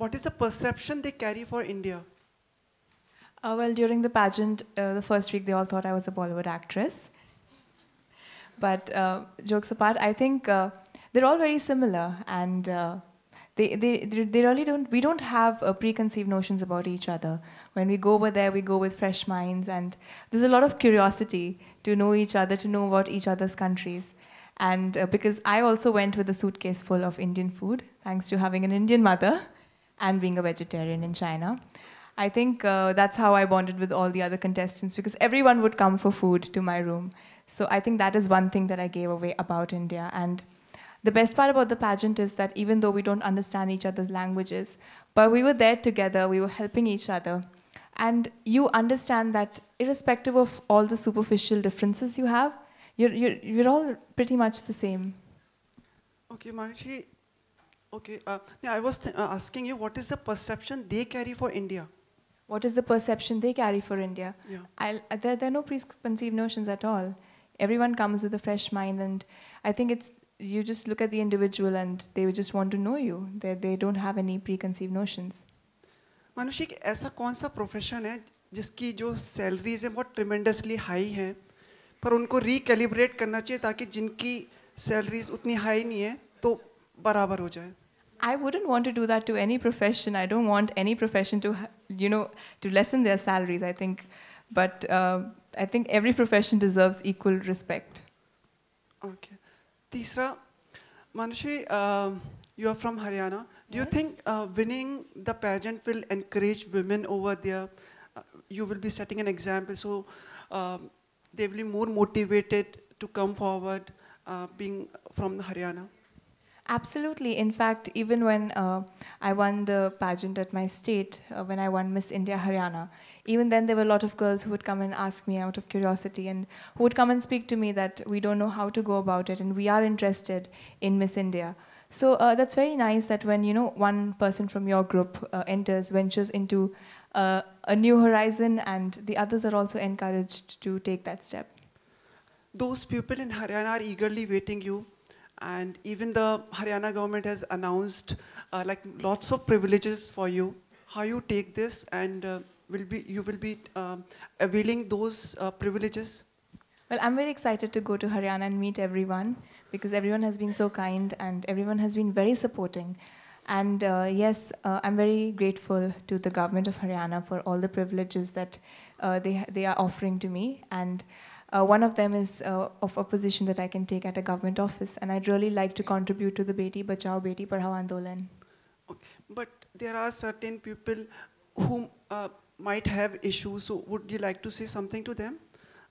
what is the perception they carry for India? Well, during the pageant, the first week, they all thought I was a Bollywood actress. But jokes apart, I think they're all very similar, and they really don't. We don't have preconceived notions about each other. When we go over there, we go with fresh minds, and there's a lot of curiosity to know each other, to know about each other's countries. And because I also went with a suitcase full of Indian food, thanks to having an Indian mother and being a vegetarian in China. I think that's how I bonded with all the other contestants, because everyone would come for food to my room. So I think that is one thing that I gave away about India. And the best part about the pageant is that even though we don't understand each other's languages, but we were there together, we were helping each other. And you understand that irrespective of all the superficial differences you have, you're all pretty much the same. Okay, Manushi. Okay, yeah, I was asking you, what is the perception they carry for India? What is the perception they carry for India? Yeah. There are no preconceived notions at all. Everyone comes with a fresh mind, and I think it's, you just look at the individual and they just want to know you. They don't have any preconceived notions. मानुषी, ऐसा कौन सा profession है जिसकी जो salaries है बहुत tremendously high हैं, पर उनको रिकैलिब्रेट करना चाहिए ताकि जिनकी सैलरीज उतनी हाई नहीं है तो बराबर हो जाए? I wouldn't want to do that to any profession. I don't want any profession to, to lessen their salaries, I think. But I think every profession deserves equal respect. Okay. Tisra, Manushi, you are from Haryana. Do you think winning the pageant will encourage women over there? You will be setting an example, so they will be more motivated to come forward being from Haryana? Absolutely. In fact, even when I won the pageant at my state, when I won Miss India Haryana, even then there were a lot of girls who would come and ask me out of curiosity, and who would come and speak to me that we don't know how to go about it and we are interested in Miss India. So that's very nice that when one person from your group ventures into a new horizon, and the others are also encouraged to take that step. Those people in Haryana are eagerly waiting you. And even the Haryana government has announced like lots of privileges for you. How you take this, and you will be availing those privileges? Well, I'm very excited to go to Haryana and meet everyone, because everyone has been so kind and everyone has been very supporting. And yes, I'm very grateful to the government of Haryana for all the privileges that they are offering to me. And one of them is of a position that I can take at a government office, and I'd really like to contribute to the Beti Bachao Beti Padhao Andolan. Okay. But there are certain people who might have issues, so would you like to say something to them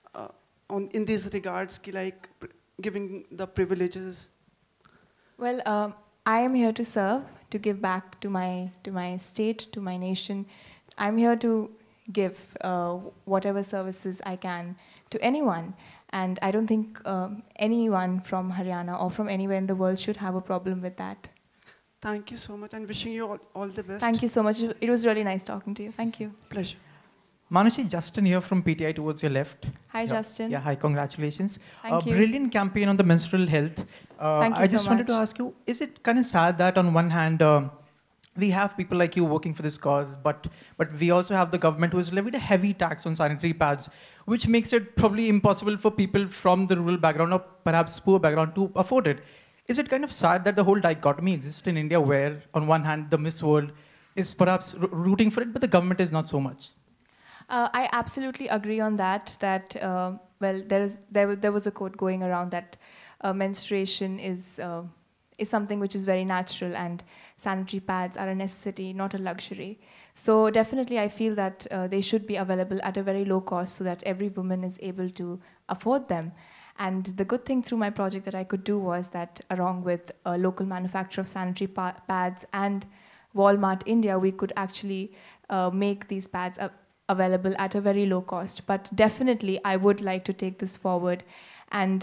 in these regards, like giving the privileges? Well, I am here to serve, to give back to my state, to my nation. I'm here to give whatever services I can to anyone. And I don't think anyone from Haryana or from anywhere in the world should have a problem with that. Thank you so much, and wishing you all the best. Thank you so much. It was really nice talking to you. Thank you. Pleasure. Manushi, Justin here from PTI towards your left. Hi, Justin. Yeah, hi, congratulations. Thank you. Brilliant campaign on the menstrual health. Thank you I just so wanted to much. ask you, is it kind of sad that on one hand, we have people like you working for this cause, but we also have the government who has levied a heavy tax on sanitary pads, which makes it probably impossible for people from the rural background or perhaps poor background to afford it. Is it kind of sad that the whole dichotomy exists in India, where on one hand the Miss World is perhaps rooting for it, but the government is not so much? I absolutely agree on that. Well, there was a quote going around that menstruation is something which is very natural, and sanitary pads are a necessity, not a luxury. So definitely, I feel that they should be available at a very low cost, so that every woman is able to afford them. And the good thing through my project that I could do was that, along with a local manufacturer of sanitary pads and Walmart India, we could actually make these pads available at a very low cost. But definitely, I would like to take this forward and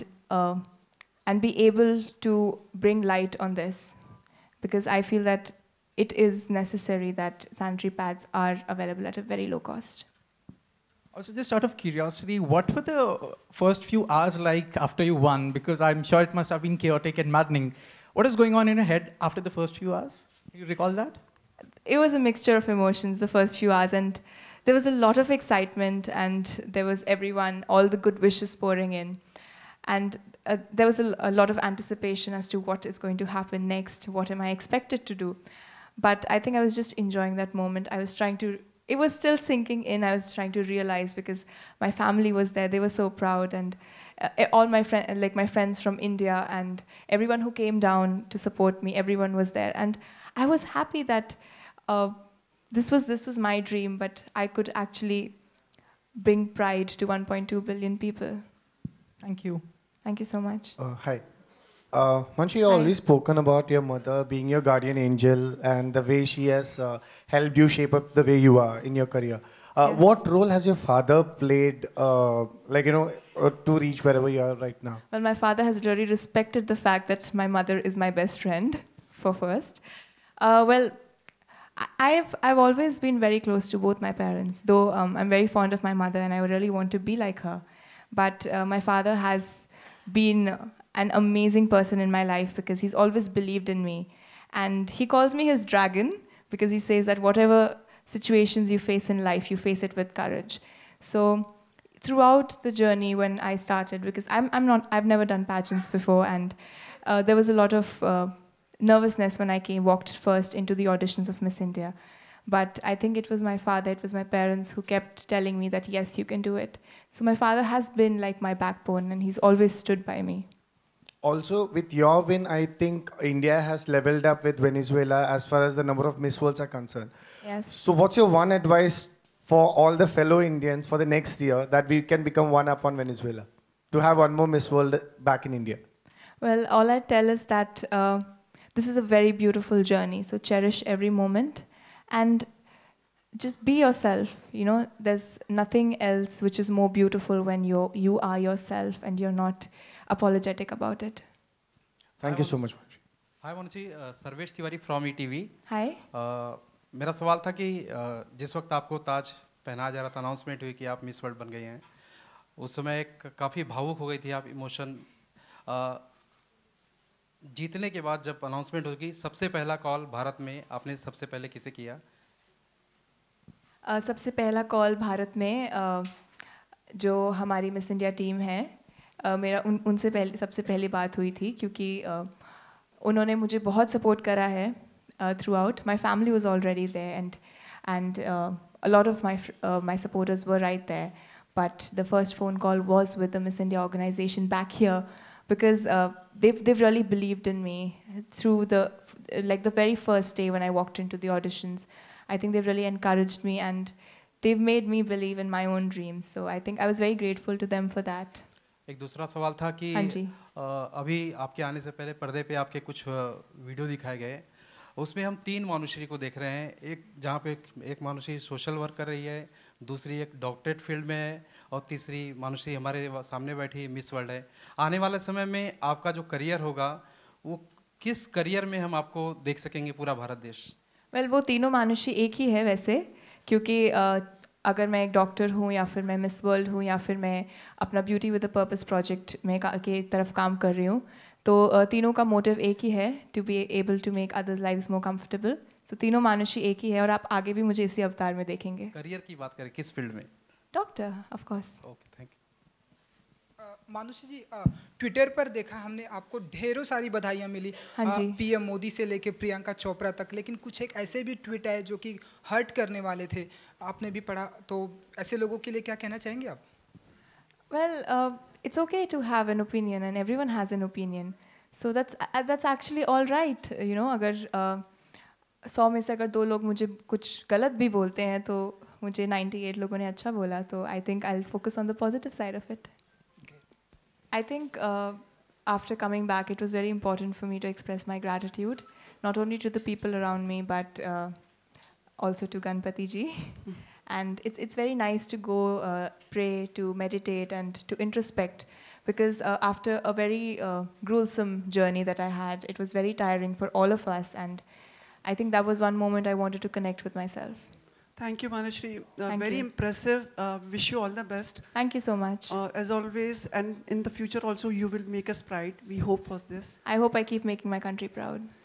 be able to bring light on this, because I feel that it is necessary that sanitary pads are available at a very low cost. Also, just out of curiosity, what were the first few hours like after you won? Because I'm sure it must have been chaotic and maddening. What is going on in your head after the first few hours? Do you recall that? it was a mixture of emotions the first few hours, and there was a lot of excitement, and there was everyone, all the good wishes pouring in. And there was a lot of anticipation as to what is going to happen next, what am I expected to do. But I think I was just enjoying that moment. I was trying to, it was still sinking in, I was trying to realize, because my family was there, they were so proud, and all my friends, like my friends from India, and everyone who came down to support me, everyone was there. And I was happy that this was my dream, but I could actually bring pride to 1.2 billion people. Thank you. Thank you so much. Hi. Manshi, you always spoken about your mother being your guardian angel and the way she has helped you shape up the way you are in your career. Yes. What role has your father played, to reach wherever you are right now? Well, my father has really respected the fact that my mother is my best friend, for first. Well, I've always been very close to both my parents, though I'm very fond of my mother and I really want to be like her. But my father has been an amazing person in my life because he's always believed in me. And he calls me his dragon because he says that whatever situations you face in life, you face it with courage. So throughout the journey when I started, because I've never done pageants before, and there was a lot of nervousness when I walked first into the auditions of Miss India. But I think it was my father, it was my parents who kept telling me that yes, you can do it. So my father has been like my backbone and he's always stood by me. Also, with your win, I think India has leveled up with Venezuela as far as the number of Miss Worlds are concerned. Yes. So what's your one advice for all the fellow Indians for the next year that we can become one up on Venezuela? To have one more Miss World back in India? Well, all I tell is that this is a very beautiful journey. So cherish every moment and just be yourself. You know, there's nothing else which is more beautiful when you are yourself and you're not apologetic about it. Thank you so much. Hi Manshi, Sarvesh Tiwari from ETV. Hi. मेरा सवाल था कि जिस वक्त आपको ताज पहनाया जा रहा था, अनाउंसमेंट हुई कि आप मिस वर्ल्ड बन गई हैं, उस समय काफ़ी भावुक हो गई थी आप, इमोशन। जीतने के बाद जब अनाउंसमेंट होगी, सबसे पहला कॉल भारत में आपने सबसे पहले किसे किया? सबसे पहला कॉल भारत में जो हमारी मिस इंडिया टीम है, मेरा उनसे सबसे पहली बात हुई थी, क्योंकि उन्होंने मुझे बहुत सपोर्ट करा है throughout. My family was already there, and a lot of my supporters were right there. But the first phone call was with the Miss India organization back here, because they've really believed in me through the very first day when I walked into the auditions. I think they've really encouraged me and they've made me believe in my own dreams. So I think I was very grateful to them for that. एक दूसरा सवाल था कि अभी आपके आने से पहले पर्दे पे आपके कुछ वीडियो दिखाए गए, उसमें हम 3 मानुश्री को देख रहे हैं। एक जहाँ पे एक मानुश्री सोशल वर्क कर रही है, दूसरी एक डॉक्टरेट फील्ड में है, और तीसरी मानुश्री हमारे सामने बैठी मिस वर्ल्ड है। आने वाले समय में आपका जो करियर होगा, वो किस करियर में हम आपको देख सकेंगे पूरा भारत देश? Well, वो तीनों मानुषी एक ही है वैसे, क्योंकि अगर मैं एक डॉक्टर हूँ या फिर मैं मिस वर्ल्ड हूँ या फिर मैं अपना beauty with a purpose project में के तरफ काम कर रही हूँ, तो तीनों का मोटिव एक ही है, to be able to make others lives more comfortable. So तीनों मानुषी एक ही है और आप आगे भी मुझे इसी अवतार में देखेंगे। करियर की बात करें, किस फील्ड में? Doctor, of course. Okay, thank you. Manushi ji, Twitter पर देखा हमने आपको ढेरों सारी बधाइयाँ मिली, हाँ जी। पीएम मोदी से लेके प्रियंका चोपड़ा तक, लेकिन कुछ एक ऐसे भी ट्वीट है जो कि हर्ट करने वाले थे, आपने भी पढ़ा, तो ऐसे लोगों के लिए क्या कहना चाहेंगे आप? Well, it's okay to have an opinion and everyone has an opinion. So that's actually all right. You know, अगर 100 में से अगर 2 लोग मुझे कुछ गलत भी बोलते हैं तो मुझे 98 लोगों ने अच्छा बोला, तो I think I'll focus on the positive side of it. I think after coming back, it was very important for me to express my gratitude, not only to the people around me, but also to Ganpati ji. And it's very nice to go pray, to meditate, and to introspect, because after a very gruesome journey that I had, it was very tiring for all of us, and I think that was one moment I wanted to connect with myself. Thank you, Manashri. Thank Very you. impressive. Wish you all the best. Thank you so much. As always, and in the future also, you will make us proud. We hope for this. I hope I keep making my country proud.